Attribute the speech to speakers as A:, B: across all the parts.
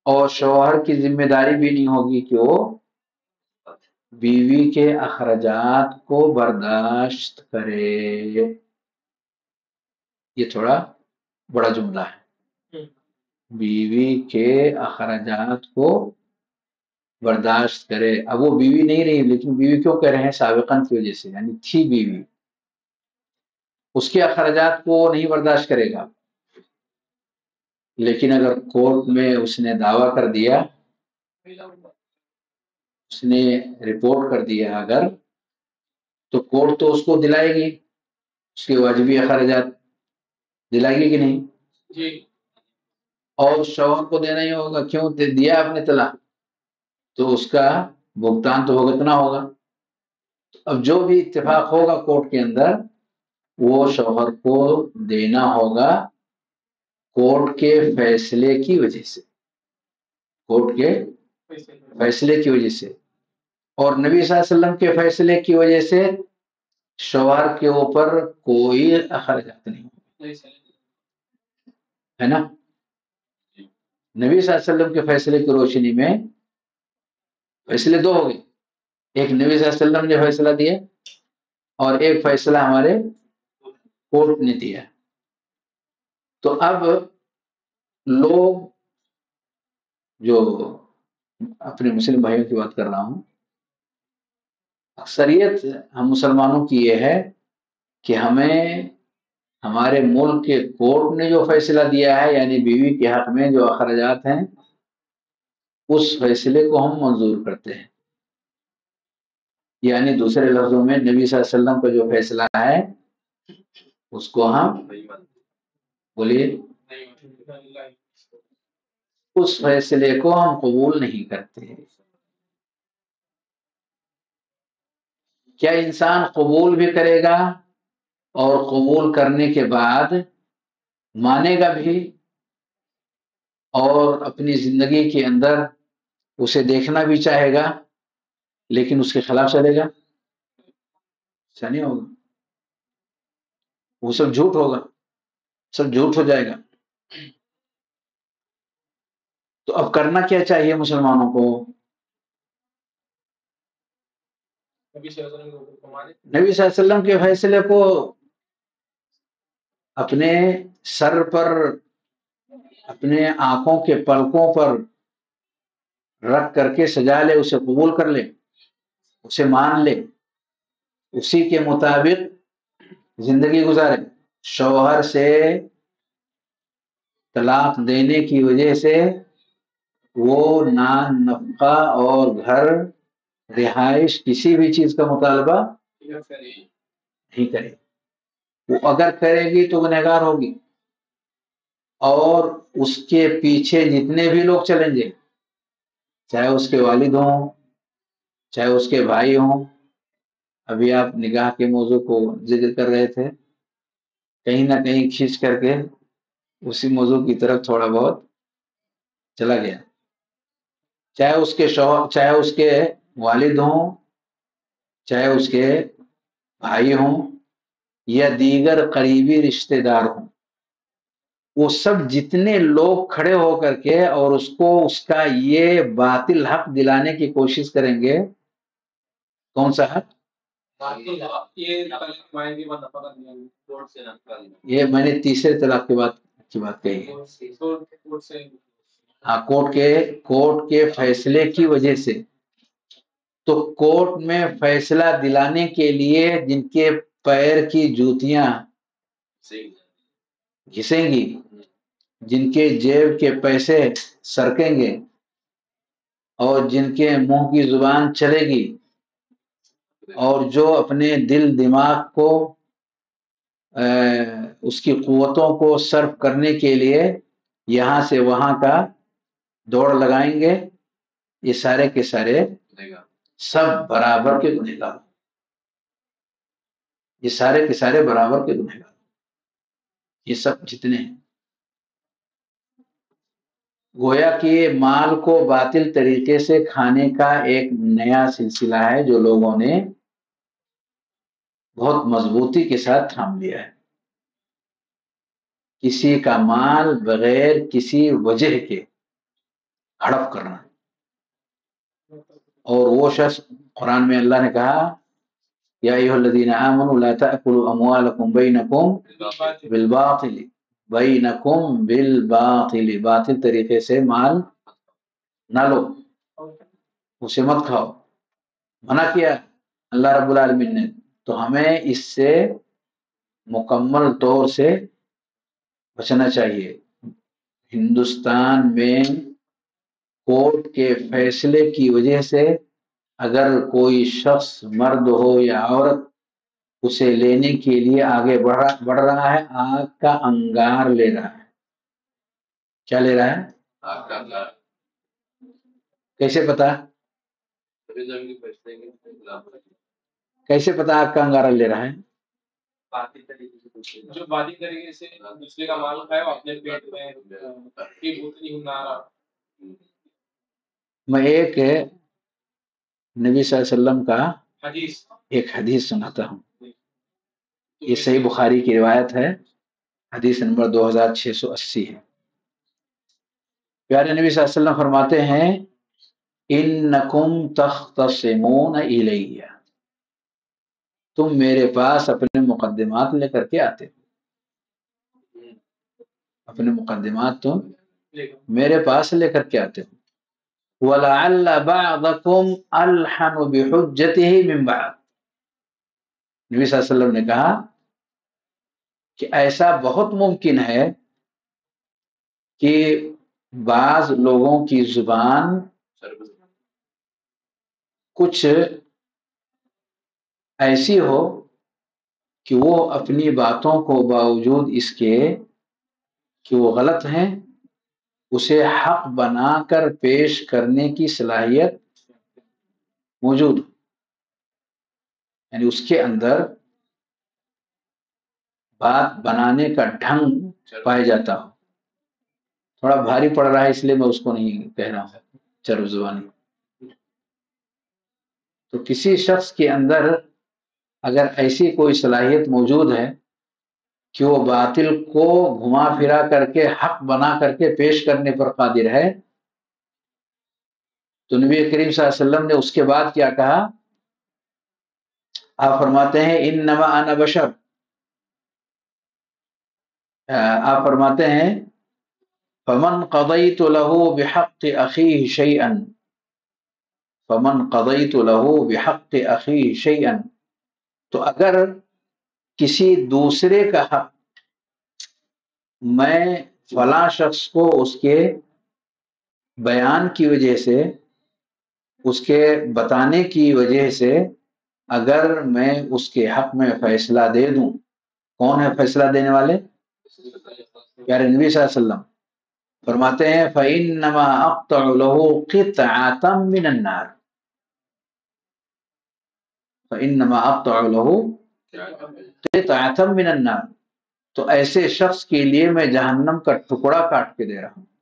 A: اور شوہر کی ذمہ داری بھی نہیں ہوگی کہ وہ بیوی کے اخراجات کو برداشت کرے. یہ تھوڑا بڑا جملہ ہے. بیوی کے اخراجات کو برداشت کرے. اب وہ بیوی نہیں رہی، لیکن بیوی کیوں کہہ رہے ہیں؟ سابقاً کی وجہ سے، یعنی تھی بیوی، اس کے اخراجات کو نہیں برداشت کرے گا. لیکن اگر کورٹ میں اس نے دعویٰ کر دیا، اس نے رپورٹ کر دیا اگر، تو کورٹ تو اس کو دلائے گی اس کے واجبی اخراجات، دلائے گی کہ نہیں؟ جی. اور شوہر کو دینا ہی ہوگا، کیوں دیا آپ نے طلاق، تو اس کا بھگتان تو بھگتنا ہوگا. اب جو بھی اتفاق ہوگا کورٹ کے اندر وہ شوہر کو دینا ہوگا کورٹ کے فیصلے کی وجہ سے، کورٹ کے فیصلے کی وجہ سے. اور نبی صلی اللہ علیہ وسلم کے فیصلے کی وجہ سے شوہر کے اوپر کوئی اخراجات نہیں ہے نا. نبی صلی اللہ علیہ وسلم کے فیصلے کی روشنی میں فیصلے دو ہو گئے، ایک نبی صلی اللہ علیہ وسلم نے فیصلہ دیا اور ایک فیصلہ ہمارے کورٹ نے دیا. تو اب لوگ جو اپنے مسلم بھائیوں کی بات کر رہا ہوں، اکثریت ہم مسلمانوں کی یہ ہے کہ ہمیں ہمارے ملک کے کورٹ نے جو فیصلہ دیا ہے، یعنی بیوی کے حق میں جو اخراجات ہیں، اس فیصلے کو ہم منظور کرتے ہیں. یعنی دوسرے لفظوں میں نبی صلی اللہ علیہ وسلم کا جو فیصلہ ہے اس کو ہم بولیے اس فیصلے کو ہم قبول نہیں کرتے. کیا انسان قبول بھی کرے گا اور قبول کرنے کے بعد مانے گا بھی اور اپنی زندگی کے اندر اسے دیکھنا بھی چاہے گا لیکن اس کے خلاف چلے گا؟ ایسا نہیں ہوگا. وہ سب جھوٹ ہوگا، سب جھوٹ ہو جائے گا. تو اب کرنا کیا چاہیے مسلمانوں کو؟ نبی صلی اللہ علیہ وسلم کے فیصلے کو اپنے سر پر، اپنے آنکھوں کے پلکوں پر رکھ کر کے سجا لے، اسے قبول کر لے، اسے مان لے، اسی کے مطابق زندگی گزارے. شوہر سے طلاق دینے کی وجہ سے وہ نان نفقہ اور گھر رہائش کسی بھی چیز کا مطالبہ نہیں کرے. وہ اگر کرے گی تو گنہگار ہوگی، اور اس کے پیچھے جتنے بھی لوگ چلیں گے، چاہے اس کے والد ہوں، چاہے اس کے بھائی ہوں. ابھی آپ نکاح کے موضوع کو ذکر کر رہے تھے، کہیں نہ کہیں کھینچ کر کے اسی موضوع کی طرف تھوڑا بہت چلا گیا. چاہے اس کے شوہر، چاہے اس کے والد ہوں، چاہے اس کے بھائی ہوں، یا دیگر قریبی رشتہ دار ہوں، وہ سب جتنے لوگ کھڑے ہو کر کے اور اس کو اس کا یہ باطل حق دلانے کی کوشش کریں گے. کون سا حق؟ یہ میں نے تیسرے طلاق کی بات کہی ہے. ہاں، کورٹ کے فیصلے کی وجہ سے. تو کورٹ میں فیصلہ دلانے کے لیے جن کے پیر کی جوتیاں گھسیں گی، جن کے جیب کے پیسے سرکیں گے، اور جن کے منہ کی زبان چلے گی، اور جو اپنے دل دماغ کو اس کی قوتوں کو صرف کرنے کے لیے یہاں سے وہاں کا دوڑ لگائیں گے، یہ سارے کے سارے سب برابر کے گنہگار. یہ سارے کے سارے برابر کے گنہگار. یہ سب جتنے ہیں گویا کہ مال کو باطل طریقے سے کھانے کا ایک نیا سلسلہ ہے جو لوگوں نے بہت مضبوطی کے ساتھ تھام لیا ہے. کسی کا مال بغیر کسی وجہ کے ہڑپ کرنا. اور وہ شخص قرآن میں اللہ نے کہا یا ایھا الذین آمنوا لا تأکلوا اموالکم بینکم بالباطل، باطل طریقے سے مال نہ لو، اسے مت کھاؤ، منع کیا اللہ رب العالمین نے. تو ہمیں اس سے مکمل طور سے بچنا چاہیے. ہندوستان میں کورٹ کے فیصلے کی وجہ سے اگر کوئی شخص مرد ہو یا عورت اسے لینے کے لیے آگے بڑھ رہا ہے، آگ کا انگار لے رہا ہے. کیا لے رہا ہے؟ آگ کا انگار. کیسے پتا؟ کیسے پتا آگ کا انگارہ لے رہا ہے؟ جو باطل طریقے سے دوسرے کا مال کھائے وہ اپنے پیٹ میں میں ایک نبی صلی اللہ علیہ وسلم کا ایک حدیث سناتا ہوں. یہ صحیح بخاری کی روایت ہے، حدیث نمبر 2680 ہے. پیارے نبی صلی اللہ علیہ وسلم فرماتے ہیں انکم تختصمون الی، تم میرے پاس اپنے مقدمات لے کر کے آتے ہو، اپنے مقدمات تم میرے پاس لے کر کے آتے ہو. وَلَعَلَّ بَعْضَكُمْ أَلْحَنُ بِحُجَّتِهِ مِنْ بَعْضٍ، نبی صلی اللہ علیہ وسلم نے کہا کہ ایسا بہت ممکن ہے کہ بعض لوگوں کی زبان کچھ ایسی ہو کہ وہ اپنی باتوں کو باوجود اس کے کہ وہ غلط ہیں اسے حق بنا کر پیش کرنے کی صلاحیت موجود، یعنی اس کے اندر بات بنانے کا ڈھنگ پایا جاتا ہو. تھوڑا بھاری پڑ رہا ہے اس لیے میں اس کو نہیں کہہ رہا ہوں چرب زبانی. تو کسی شخص کے اندر اگر ایسی کوئی صلاحیت موجود ہے کہ وہ باطل کو گھما پھرا کر کے حق بنا کر کے پیش کرنے پر قادر ہے، تو نبی کریم صلی اللہ علیہ وسلم نے اس کے بعد کیا کہا؟ آپ فرماتے ہیں انما انا بشر، آپ فرماتے ہیں فمن قضیت له بحق اخیہ شیئا، فمن قضیت له بحق اخیہ شیئا، تو اگر کسی دوسرے کا حق میں فلاں شخص کو اس کے بیان کی وجہ سے، اس کے بتانے کی وجہ سے اگر میں اس کے حق میں فیصلہ دے دوں، کون ہے فیصلہ دینے والے؟ پیارے نبی صلی اللہ علیہ وسلم فرماتے ہیں فَإِنَّمَا أَقْطَعُ لَهُ قِطْعَةً مِّنَ النَّارِ، فَإِنَّمَا أَقْطَعُ لَهُ قِطْعَةً مِّنَ النَّارِ، تو ایسے شخص کے لیے میں جہنم کا ٹکڑا کاٹ کے دے رہا ہوں.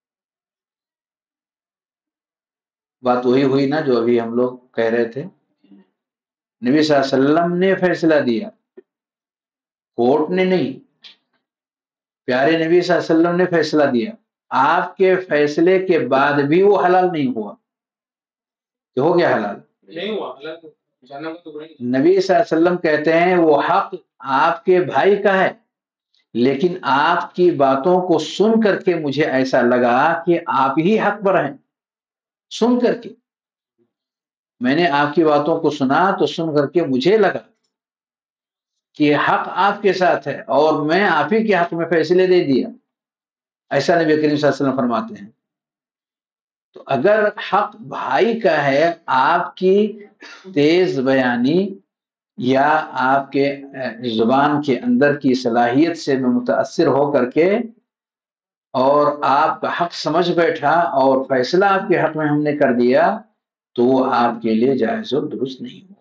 A: بات وہی ہوئی نا جو ابھی ہم لوگ کہہ رہے تھے. نبی صلی اللہ علیہ وسلم نے فیصلہ دیا، کورٹ نے نہیں. پیارے نبی صلی اللہ علیہ وسلم نے فیصلہ دیا، آپ کے فیصلے کے بعد بھی وہ حلال نہیں ہوا کہ ہو گیا حلال؟ نہیں ہوا. نبی صلی اللہ علیہ وسلم کہتے ہیں وہ حق آپ کے بھائی کا ہے، لیکن آپ کی باتوں کو سن کر کے مجھے ایسا لگا کہ آپ ہی حق پر ہیں. سن کر کے میں نے آپ کی باتوں کو سنا تو سن کر کے مجھے لگا کہ حق آپ کے ساتھ ہے اور میں آپ ہی کے حق میں فیصلے دے دیا. ایسا نبی کریم صلی اللہ علیہ وسلم فرماتے ہیں. تو اگر حق بھائی کا ہے، آپ کی تیز بیانی یا آپ کے زبان کے اندر کی صلاحیت سے میں متاثر ہو کر کے اور آپ کا حق سمجھ بیٹھا اور فیصلہ آپ کے حق میں ہم نے کر دیا، تو وہ آپ کے لیے جائز و درست نہیں ہوا.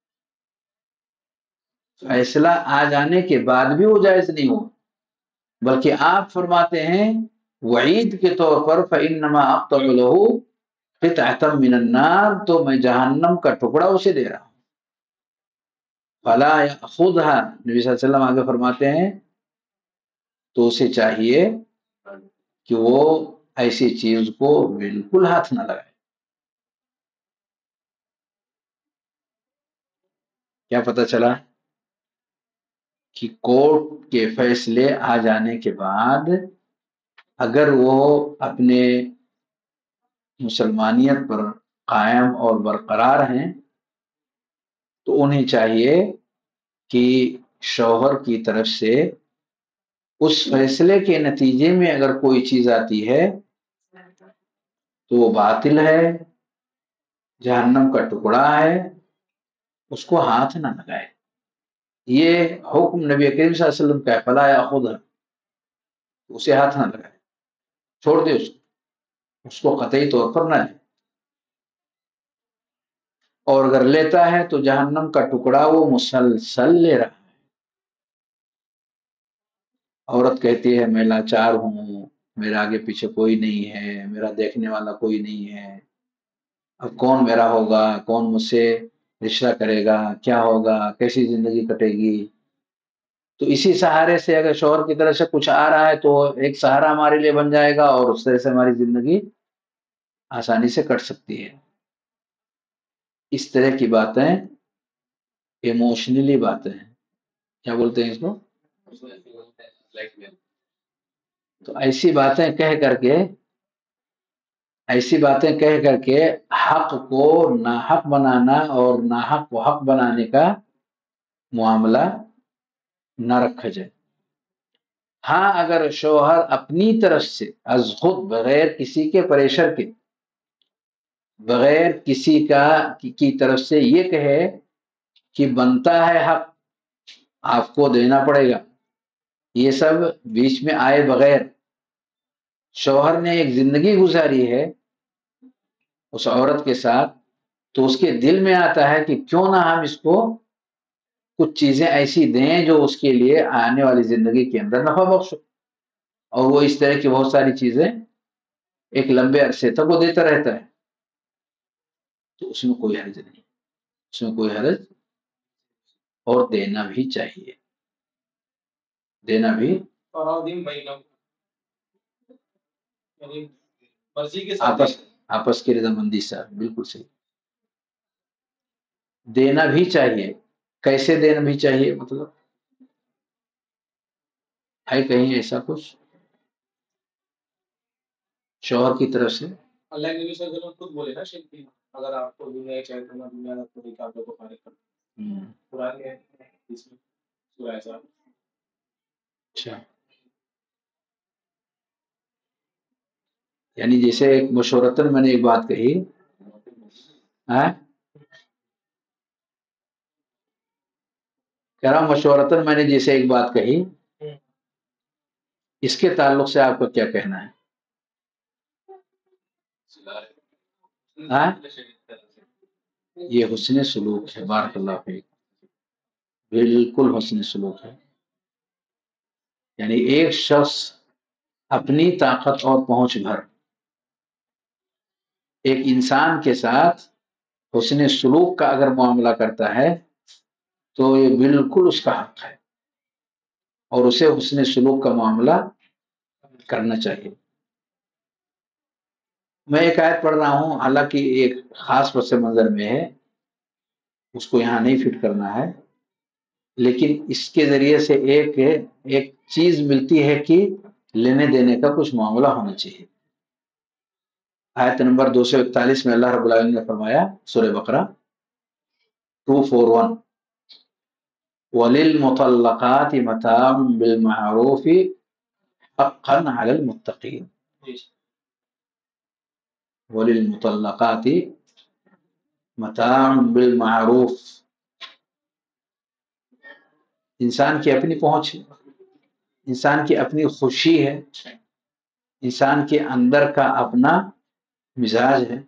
A: فیصلہ آ جانے کے بعد بھی وہ جائز نہیں ہوا، بلکہ آپ فرماتے ہیں وعید کے طور پر فَإِنَّمَا أَقْطَعُ لَهُ قِطْعَةً مِّنَ النَّارِ، تو میں جہنم کا ٹکڑا اسے دے رہا ہوں. فَلَا يَأْخُذْهَا، نبی صلی اللہ علیہ وسلم آگے فرماتے ہیں تو اسے چاہیے کہ وہ ایسی چیز کو بالکل ہاتھ نہ لگائے۔ کیا پتہ چلا کہ کورٹ کے فیصلے آ جانے کے بعد اگر وہ اپنے مسلمانیت پر قائم اور برقرار ہیں تو انہیں چاہیے کہ شوہر کی طرف سے اس فیصلے کے نتیجے میں اگر کوئی چیز آتی ہے تو وہ باطل ہے، جہنم کا ٹکڑا ہے، اس کو ہاتھ نہ لگائے۔ یہ حکم نبی کریم صلی اللہ علیہ وسلم کا ہے، فلا یاخذہ، اسے ہاتھ نہ لگائے، چھوڑ دے اس کو قطعی طور پر نہ لے، اور اگر لیتا ہے تو جہنم کا ٹکڑا وہ مسلسل لے رہا ہے۔ عورت کہتی ہے میں لاچار ہوں، میرا آگے پیچھے کوئی نہیں ہے، میرا دیکھنے والا کوئی نہیں ہے، اب کون میرا ہوگا، کون مجھ سے رشتہ کرے گا، کیا ہوگا، کیسی زندگی کٹے گی؟ تو اسی سہارے سے اگر شوہر کی طرف سے کچھ آ رہا ہے تو ایک سہارا ہمارے لیے بن جائے گا اور اس طرح سے ہماری زندگی آسانی سے کٹ سکتی ہے۔ اس طرح کی باتیں ایموشنلی باتیں ہیں، کیا بولتے ہیں اس کو؟ تو ایسی باتیں کہہ کر کے حق کو ناحق بنانا اور ناحق کو حق بنانے کا معاملہ نہ رکھا جائے۔ ہاں اگر شوہر اپنی طرف سے از خود بغیر کسی کے پریشر کے، بغیر کسی کی طرف سے یہ کہے کہ بنتا ہے حق، آپ کو دینا پڑے گا، یہ سب بیچ میں آئے بغیر شوہر نے ایک زندگی گزاری ہے اس عورت کے ساتھ، تو اس کے دل میں آتا ہے کہ کیوں نہ ہم اس کو کچھ چیزیں ایسی دیں جو اس کے لیے آنے والی زندگی کے اندر نفع بخش ہو، اور وہ اس طرح کی بہت ساری چیزیں ایک لمبے عرصے تک وہ دیتا رہتا ہے، تو اس میں کوئی حرج نہیں، اس میں کوئی حرج، اور دینا بھی چاہیے، دینا بھی آپس کی رضامندی سے، بالکل صحیح، دینا بھی چاہیے۔ کیسے دینا بھی چاہیے مطلب ہے کہیں ایسا کچھ شوہر کی طرف سے؟ اللہ کے نبی صلی اللہ علیہ وسلم خود بولے نا شیخ، اگر آپ کو دنیا چاہیے تو دنیا کو دیکھ آپ کو فارغ کر قرآن ہے اس میں سورہ احزاب۔ اچھا، یعنی جیسے ایک مشورتاً میں نے ایک بات کہی، کہہ رہا ہوں مشورتاً میں نے جیسے ایک بات کہی، اس کے تعلق سے آپ کو کیا کہنا ہے؟ یہ حسن سلوک ہے، بارک اللہ فیک، بالکل حسن سلوک ہے۔ یعنی ایک شخص اپنی طاقت اور پہنچ بھر ایک انسان کے ساتھ حسن سلوک کا اگر معاملہ کرتا ہے تو یہ بالکل اس کا حق ہے، اور اسے حسن سلوک کا معاملہ کرنا چاہیے۔ میں ایک آیت پڑھ رہا ہوں، حالانکہ ایک خاص پس منظر میں ہے، اس کو یہاں نہیں فٹ کرنا ہے، لیکن اس کے ذریعے سے ایک چیز ملتی ہے کہ لینے دینے کا کچھ معاملہ ہونا چاہیے۔ آیت نمبر 241 میں اللہ رب العالمین نے فرمایا، سورہ بقرہ 241، وَلِلْمُطَلَّقَاتِ مَتَاعٌ بِالْمَعْرُوفِ حَقًّا عَلَى الْمُتَّقِينَ، وَلِلْمُطَلَّقَاتِ مَتَاعٌ بِالْمَعْرُوف، انسان کی اپنی پہنچ ہے، انسان کی اپنی خوشی ہے، انسان کے اندر کا اپنا مزاج ہے،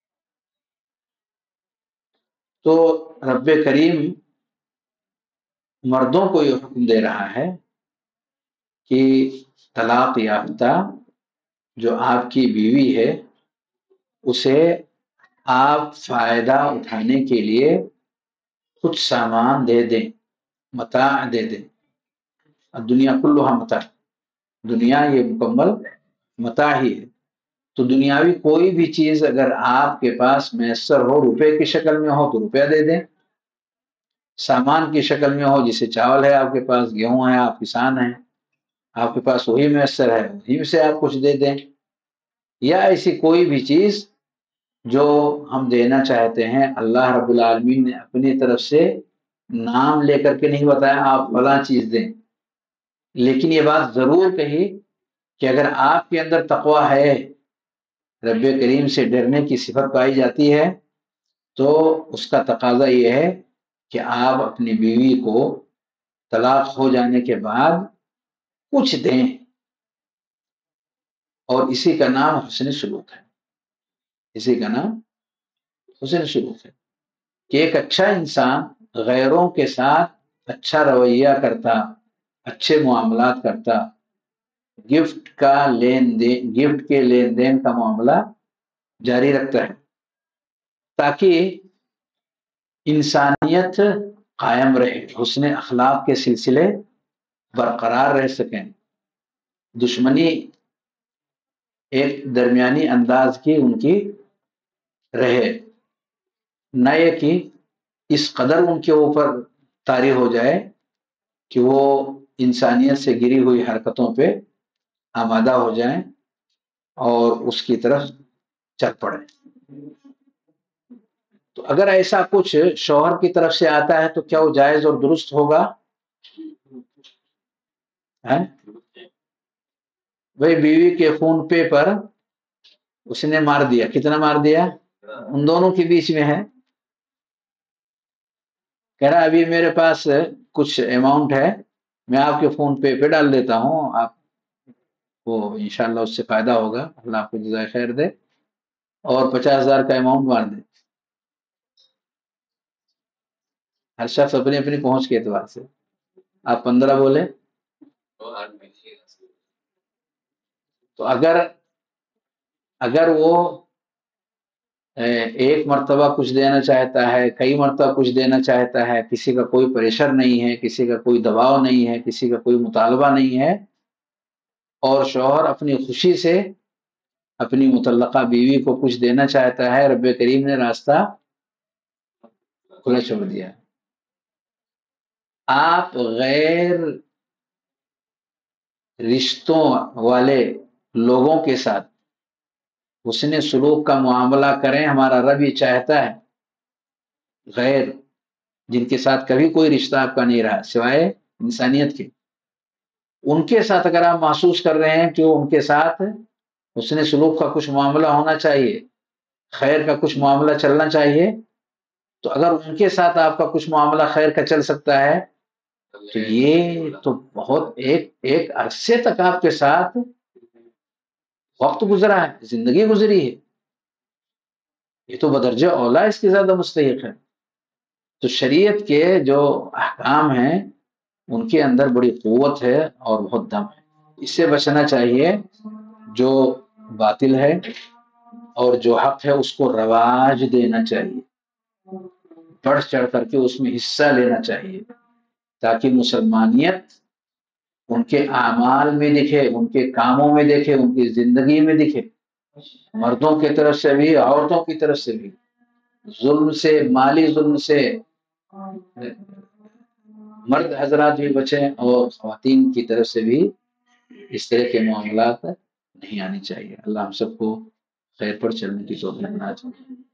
A: تو رب کریم مردوں کو یہ حکم دے رہا ہے کہ طلاق یافتہ جو آپ کی بیوی ہے اسے آپ فائدہ اٹھانے کے لیے کچھ سامان دے دیں، متاع دے دیں۔ دنیا کلھا متاع، دنیا یہ مکمل متاع ہی ہے، تو دنیاوی کوئی بھی چیز اگر آپ کے پاس میسر ہو، روپے کی شکل میں ہو تو روپیہ دے دیں، سامان کی شکل میں ہو، جیسے چاول ہے آپ کے پاس، گیہوں ہے، آپ کسان ہیں، آپ کے پاس وہی میسر ہے، وہی سے آپ کچھ دے دیں، یا ایسی کوئی بھی چیز جو ہم دینا چاہتے ہیں، اللہ رب العالمین نے اپنی طرف سے نام لے کر کے نہیں بتایا آپ فلاں چیز دیں، لیکن یہ بات ضرور کہی کہ اگر آپ کے اندر تقویٰ ہے، رب کریم سے ڈرنے کی صفت پائی جاتی ہے، تو اس کا تقاضا یہ ہے کہ آپ اپنی بیوی کو طلاق ہو جانے کے بعد کچھ دیں، اور اسی کا نام حسن سلوک ہے، اسی کا نام حسن سلوک ہے کہ ایک اچھا انسان غیروں کے ساتھ اچھا رویہ کرتا، اچھے معاملات کرتا، گفٹ کے لین دین کا معاملہ جاری رکھتا ہے، تاکہ انسانیت قائم رہے، حسن اخلاق کے سلسلے برقرار رہ سکیں، دشمنی ایک درمیانی انداز کی ان کی رہے، نہ یہ کہ اس قدر ان کے اوپر طاری ہو جائے کہ وہ انسانیت سے گری ہوئی حرکتوں پہ آمادہ ہو جائیں اور اس کی طرف چل پڑیں۔ تو اگر ایسا کچھ شوہر کی طرف سے آتا ہے تو کیا وہ جائز اور درست ہوگا؟ بھائی بیوی کے فون پے پر اس نے مار دیا، کتنا مار دیا؟ ان دونوں کے بیچ میں ہے، کہہ رہا ابھی میرے پاس کچھ اماؤنٹ ہے، میں آپ کے فون پے ڈال دیتا ہوں، آپ کو انشاءاللہ اس سے فائدہ ہوگا، اللہ آپ کو جزائے خیر دے، اور 50,000 کا اماؤنٹ مار دے۔ ہر شخص اپنی اپنی پہنچ کے اعتبار سے، آپ 15 بولے تو اگر وہ ایک مرتبہ کچھ دینا چاہتا ہے، کئی مرتبہ کچھ دینا چاہتا ہے، کسی کا کوئی پریشر نہیں ہے، کسی کا کوئی دباؤ نہیں ہے، کسی کا کوئی مطالبہ نہیں ہے، اور شوہر اپنی خوشی سے اپنی مطلقہ بیوی کو کچھ دینا چاہتا ہے، رب کریم نے راستہ کھلا چھوڑ دیا۔ آپ غیر رشتوں والے لوگوں کے ساتھ حسن سلوک کا معاملہ کریں، ہمارا رب یہ چاہتا ہے، غیر جن کے ساتھ کبھی کوئی رشتہ آپ کا نہیں رہا سوائے انسانیت کے، ان کے ساتھ اگر آپ محسوس کر رہے ہیں کہ ان کے ساتھ حسن سلوک کا کچھ معاملہ ہونا چاہیے، خیر کا کچھ معاملہ چلنا چاہیے، تو اگر ان کے ساتھ آپ کا کچھ معاملہ خیر کا چل سکتا ہے تو یہ تو بہت ایک عرصے تک آپ کے ساتھ وقت گزرا ہے، زندگی گزری ہے، یہ تو بدرجہ اولا اس کی زیادہ مستحق ہے۔ تو شریعت کے جو احکام ہیں ان کے اندر بڑی قوت ہے اور بہت دم ہے، اس سے بچنا چاہیے، جو باطل ہے اور جو حق ہے اس کو رواج دینا چاہیے، بڑھ چڑھ کر کے اس میں حصہ لینا چاہیے، تاکہ مسلمانیت ان کے اعمال میں دکھے، ان کے کاموں میں دکھے، ان کی زندگی میں دکھے، مردوں کی طرف سے بھی عورتوں کی طرف سے بھی، ظلم سے، مالی ظلم سے مرد حضرات بھی بچیں اور خواتین کی طرف سے بھی اس طرح کے معاملات نہیں آنی چاہیے۔ اللہ ہم سب کو خیر پر چلنے کی توفیق عطا فرمائے۔